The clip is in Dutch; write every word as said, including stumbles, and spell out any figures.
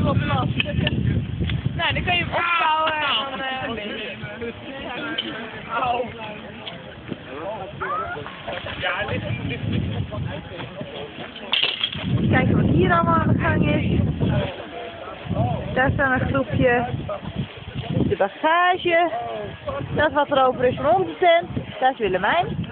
op last. Nou, dan kan je hem opvouwen en dan... Uh, oh. Kijken wat hier allemaal aan de gang is. Daar staat een groepje. De bagage. Dat is wat er over is van onze tent. Daar is Willemijn.